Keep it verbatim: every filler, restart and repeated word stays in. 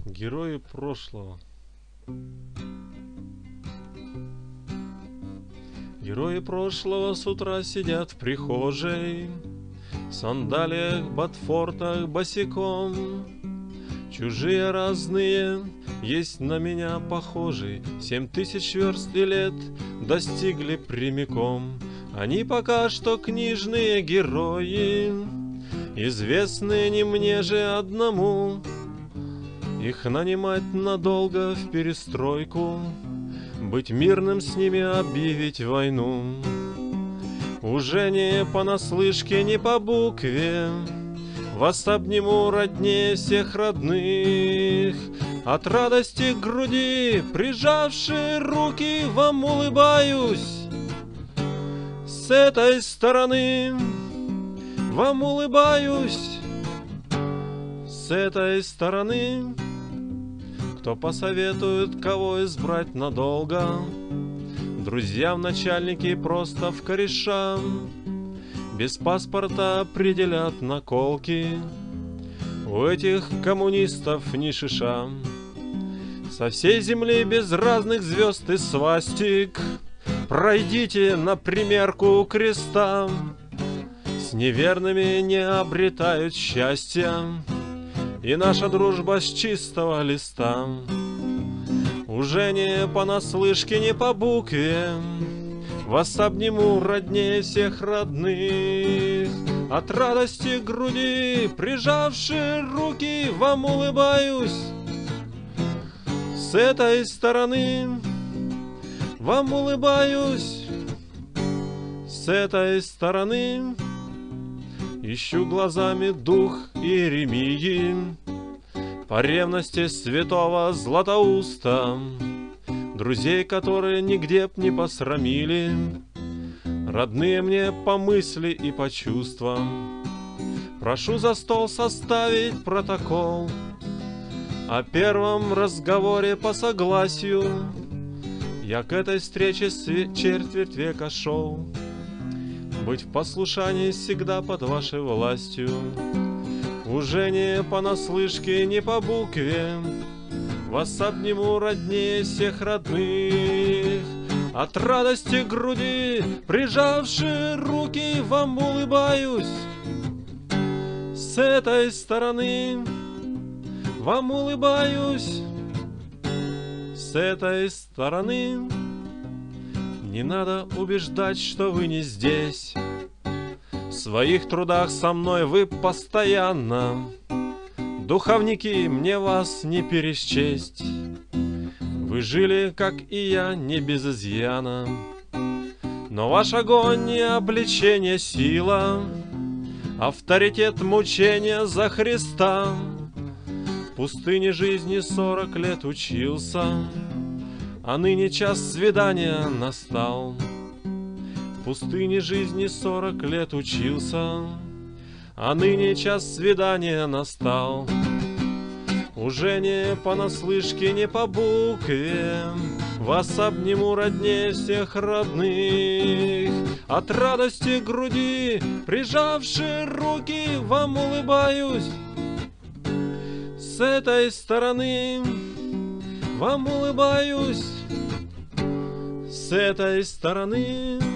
Герои прошлого. Герои прошлого с утра сидят в прихожей, в сандалиях, ботфортах, босиком. Чужие разные, есть на меня похожий. Семь тысяч верст и лет достигли прямиком. Они пока что книжные герои, известные не мне же одному. Их нанимать надолго в перестройку, быть мирным с ними, объявить войну. Уже не понаслышке, не по букве, вас обниму роднее всех родных. От радости к груди, прижавши руки, вам улыбаюсь. С этой стороны вам улыбаюсь. С этой стороны. Кто посоветует, кого избрать надолго? Друзьям начальники просто в кореша, без паспорта определят наколки. У этих коммунистов ни шиша. Со всей земли без разных звезд и свастик пройдите на примерку креста. С неверными не обретают счастья, и наша дружба с чистого листа. Уже не понаслышке, не по букве, вас обниму роднее всех родных. От радости к груди, прижавши руки, вам улыбаюсь. С этой стороны вам улыбаюсь. С этой стороны ищу глазами дух Иеремии, по ревности святого Златоуста, друзей, которые нигде б не посрамили, родные мне по мысли и по чувствам. Прошу за стол составить протокол о первом разговоре по согласию. Я к этой встрече с четверть века шел, быть в послушании всегда под вашей властью. Уже не понаслышке, не по букве, вас обниму роднее всех родных. От радости к груди, прижавши руки, вам улыбаюсь. С этой стороны вам улыбаюсь. С этой стороны. Не надо убеждать, что вы не здесь. В своих трудах со мной вы постоянно. Духовники, мне вас не пересчесть. Вы жили, как и я, не без изъяна. Но ваш огонь не обличение, сила, авторитет мучения за Христа. В пустыне жизни сорок лет учился, а ныне час свидания настал. В пустыне жизни сорок лет учился, а ныне час свидания настал. Уже не понаслышке, не по букве, вас обниму роднее всех родных. От радости к груди, прижавши руки, вам улыбаюсь. С этой стороны вам улыбаюсь. С этой стороны.